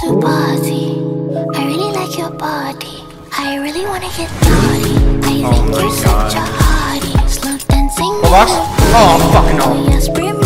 to party. I really like your body. I really wanna get naughty. I think you're such a hottie. Slow dancing. Oh, fucking no. Yes,